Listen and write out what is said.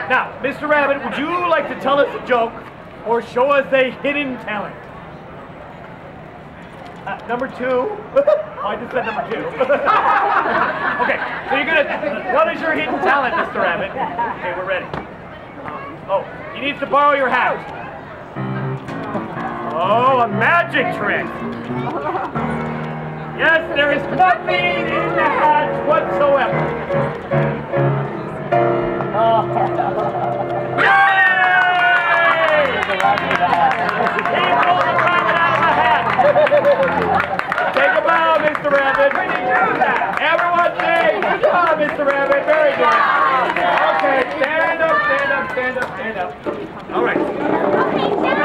Now, Mr. Rabbit, would you like to tell us a joke or show us a hidden talent? Number 2. Oh, I just said number 2. Okay, so you're gonna. What is your hidden talent, Mr. Rabbit? Okay, we're ready. Oh, he needs to borrow your hat. Oh, a magic trick. Yes, there is nothing in the hat whatsoever. Yay! He pulled the rabbit out of the hat. Take a bow, Mr. Rabbit. Everyone say, good job, Mr. Rabbit. Very good. Okay, stand up, stand up, stand up, stand up. All right.